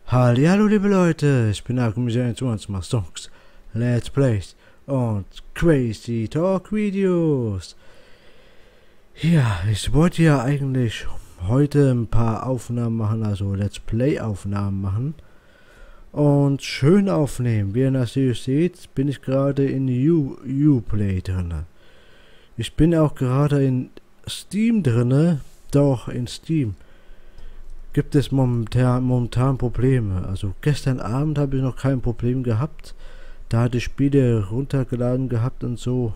Hallo liebe Leute, ich bin Akumi21, mach Songs, Let's Plays und Crazy Talk Videos. Ja, ich wollte ja eigentlich heute ein paar Aufnahmen machen, also Let's Play Aufnahmen machen und schön aufnehmen. Wie ihr natürlich seht, bin ich gerade in Uplay drin. Ich bin auch gerade in Steam drin, doch in Steam gibt es momentan Probleme. Also gestern Abend habe ich noch kein Problem gehabt. Da hatte ich Spiele runtergeladen gehabt und so.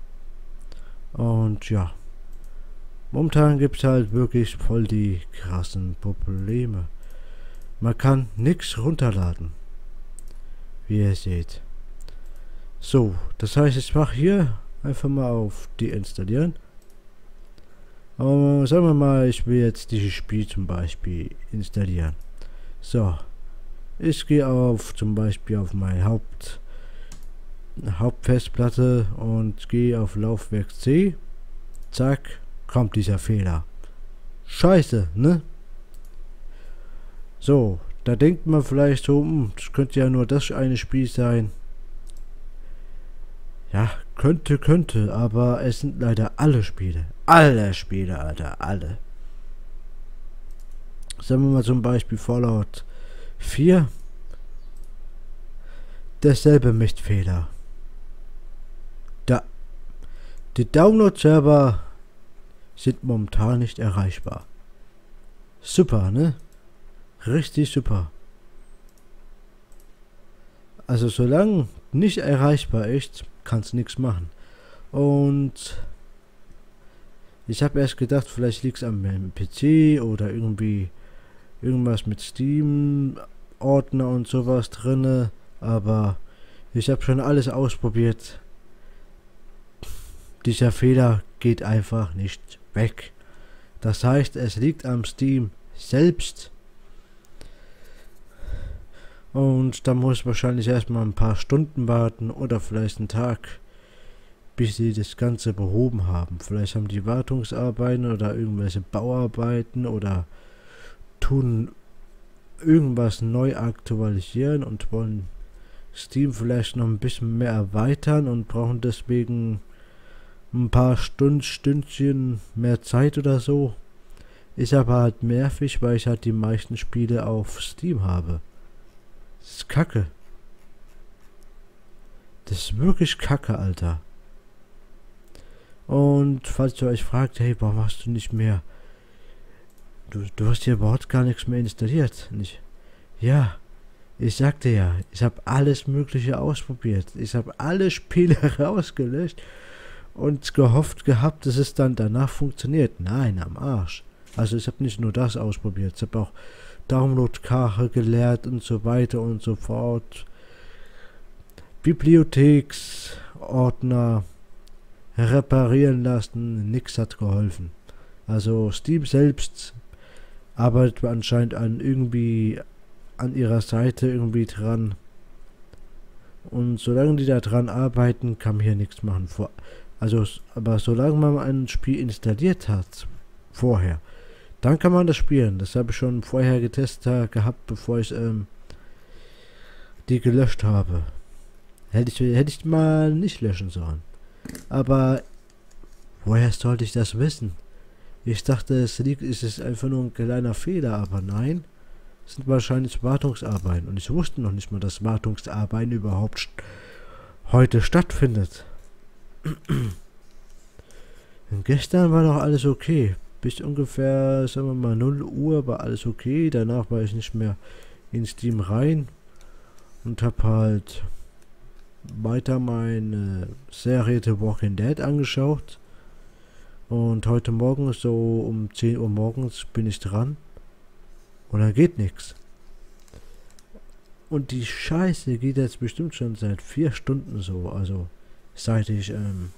Und ja. Momentan gibt es halt wirklich voll die krassen Probleme. Man kann nichts runterladen. Wie ihr seht. So, das heißt, ich mache hier einfach mal auf deinstallieren. Sagen wir mal, ich will jetzt dieses Spiel zum Beispiel installieren. So, ich gehe auf zum Beispiel auf meine Hauptfestplatte und gehe auf Laufwerk C. Zack, kommt dieser Fehler. Scheiße, ne? So, da denkt man vielleicht so, das könnte ja nur das eine Spiel sein. Ja, könnte, aber es sind leider alle Spiele. Alle Spiele, Alter, alle. Sagen wir mal zum Beispiel Fallout 4. Derselbe Mistfehler. Die Download-Server sind momentan nicht erreichbar. Super, ne? Richtig super. Also solange nicht erreichbar ist, kannst nichts machen. Und ich habe erst gedacht, vielleicht liegt es am PC oder irgendwie irgendwas mit Steam Ordner und sowas drinne, aber ich habe schon alles ausprobiert. Dieser Fehler geht einfach nicht weg. Das heißt, es liegt am Steam selbst. Und da muss ich wahrscheinlich erstmal ein paar Stunden warten oder vielleicht einen Tag, bis sie das Ganze behoben haben. Vielleicht haben die Wartungsarbeiten oder irgendwelche Bauarbeiten oder tun irgendwas neu aktualisieren und wollen Steam vielleicht noch ein bisschen mehr erweitern und brauchen deswegen ein paar Stündchen mehr Zeit oder so. Ist aber halt nervig, weil ich halt die meisten Spiele auf Steam habe. Das ist Kacke. Das ist wirklich Kacke, Alter. Und falls ihr euch fragt, hey, warum hast du nicht mehr? Du hast hier überhaupt gar nichts mehr installiert. Nicht? Ja, ich sagte ja, ich habe alles Mögliche ausprobiert. Ich habe alle Spiele rausgelöscht und gehofft gehabt, dass es dann danach funktioniert. Nein, am Arsch. Also ich habe nicht nur das ausprobiert, ich habe auch Download-Karte geleert und so weiter und so fort. Bibliotheksordner reparieren lassen, nix hat geholfen. Also Steam selbst arbeitet anscheinend irgendwie an ihrer Seite irgendwie dran. Und solange die da dran arbeiten, kann man hier nichts machen. Aber solange man ein Spiel installiert hat, vorher, dann kann man das spielen. Das habe ich schon vorher getestet gehabt, bevor ich die gelöscht habe. Hätte ich mal nicht löschen sollen. Aber woher sollte ich das wissen? Ich dachte, es ist einfach nur ein kleiner Fehler, aber nein. Es sind wahrscheinlich Wartungsarbeiten. Und ich wusste noch nicht mal, dass Wartungsarbeiten überhaupt heute stattfindet. Und gestern war noch alles okay. Bis ungefähr, sagen wir mal, 0 Uhr war alles okay. Danach war ich nicht mehr in Steam rein. Und habe halt weiter meine Serie The Walking Dead angeschaut. Und heute Morgen, so um 10 Uhr morgens, bin ich dran. Und dann geht nichts. Und die Scheiße geht jetzt bestimmt schon seit 4 Stunden so. Also seit ich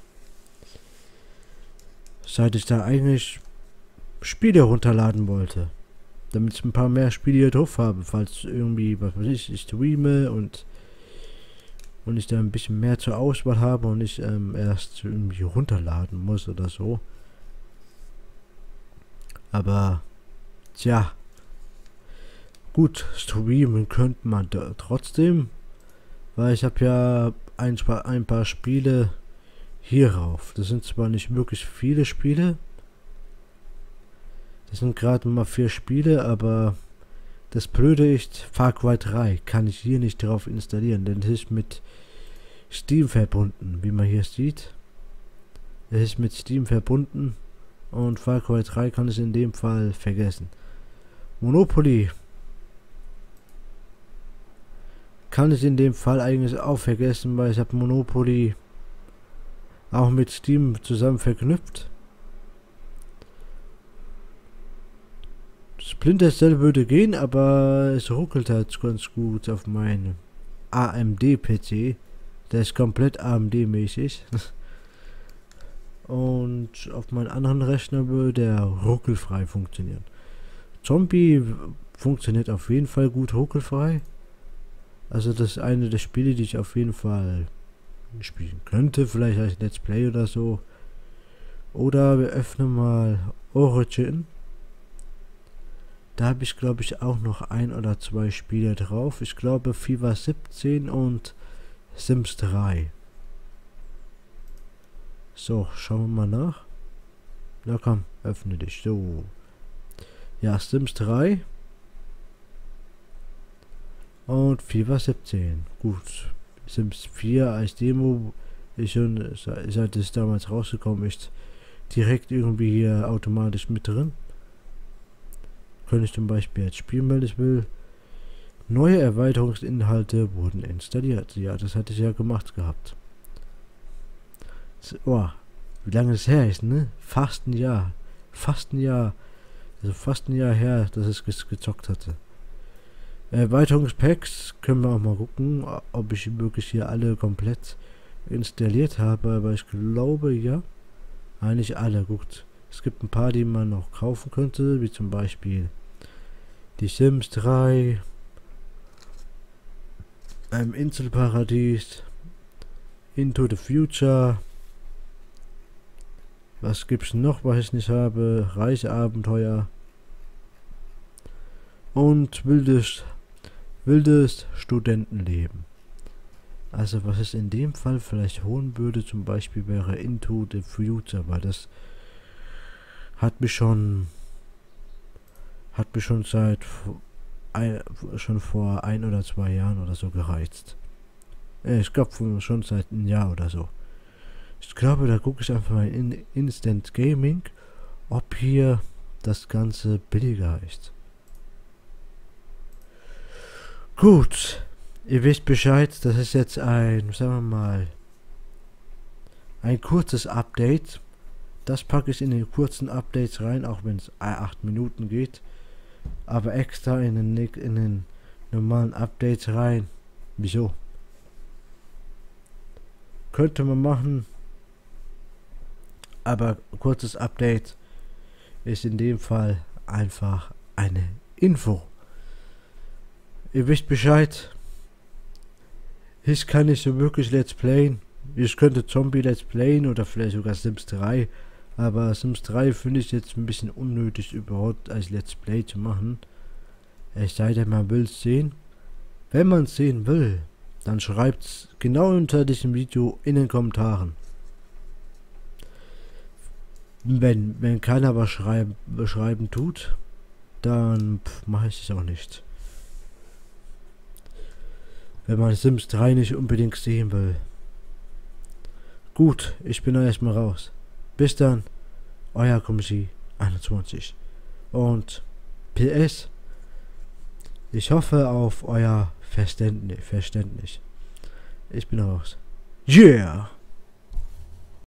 da eigentlich Spiele runterladen wollte. Damit ich ein paar mehr Spiele hier drauf habe. Falls irgendwie, was weiß ich streame und ich da ein bisschen mehr zur Auswahl habe und nicht erst irgendwie runterladen muss oder so. Aber, tja. Gut, streamen könnte man da trotzdem, weil ich habe ja ein paar Spiele hierauf. Das sind zwar nicht wirklich viele Spiele, das sind gerade mal 4 Spiele, aber das Blöde ist, Far Cry 3 kann ich hier nicht drauf installieren, denn es ist mit Steam verbunden, wie man hier sieht. Es ist mit Steam verbunden und Far Cry 3 kann ich in dem Fall vergessen. Monopoly kann ich in dem Fall eigentlich auch vergessen, weil ich habe Monopoly auch mit Steam zusammen verknüpft. Splinter Cell würde gehen, aber es ruckelt halt ganz gut auf meinem AMD-PC. Der ist komplett AMD-mäßig. Und auf meinem anderen Rechner würde der ruckelfrei funktionieren. Zombie funktioniert auf jeden Fall gut ruckelfrei. Also das ist eine der Spiele, die ich auf jeden Fall spielen könnte. Vielleicht als Let's Play oder so. Oder wir öffnen mal Origin. Da habe ich, glaube ich, auch noch 1 oder 2 Spiele drauf. Ich glaube FIFA 17 und Sims 3. So, schauen wir mal nach. Na komm, öffne dich. So. Ja, Sims 3. Und FIFA 17. Gut. Sims 4 als Demo ist schon, seit es damals rausgekommen ist, direkt irgendwie hier automatisch mit drin. Könnte ich zum Beispiel jetzt spielen, wenn ich will. Neue Erweiterungsinhalte wurden installiert. Ja, das hatte ich ja gemacht gehabt. So, oh, wie lange es her ist, ne? Fast ein Jahr. Fast ein Jahr. Also fast ein Jahr her, dass ich es gezockt hatte. Erweiterungspacks können wir auch mal gucken, ob ich wirklich hier alle komplett installiert habe. Aber ich glaube, ja. Eigentlich alle. Gut. Es gibt ein paar, die man noch kaufen könnte, wie zum Beispiel die Sims 3, Inselparadies, Into the Future. Was gibt's noch, was ich nicht habe? Reiseabenteuer und wildes Studentenleben. Also was ich in dem Fall vielleicht holen würde, zum Beispiel wäre Into the Future, weil das hat mich schon schon vor 1 oder 2 Jahren oder so gereizt. Ich glaube schon seit einem Jahr oder so. Ich glaube, da gucke ich einfach mal in Instant Gaming, ob hier das Ganze billiger ist. Gut, ihr wisst Bescheid, das ist jetzt ein, sagen wir mal, ein kurzes Update. Das packe ich in den kurzen Updates rein, auch wenn es 8 Minuten geht. Aber extra in den normalen Updates rein. Wieso? Könnte man machen. Aber kurzes Update ist in dem Fall einfach eine Info. Ihr wisst Bescheid. Ich kann nicht so wirklich Let's Playen. Ich könnte Zombie Let's Playen oder vielleicht sogar Sims 3. Aber Sims 3 finde ich jetzt ein bisschen unnötig überhaupt als Let's Play zu machen. Es sei denn, man will es sehen. Wenn man es sehen will, dann schreibt es genau unter diesem Video in den Kommentaren. Wenn keiner was schreiben tut, dann mache ich es auch nicht. Wenn man Sims 3 nicht unbedingt sehen will. Gut, ich bin erstmal raus. Bis dann, euer Kommissi 21. Und PS, ich hoffe auf euer Verständnis. Ich bin raus. Yeah!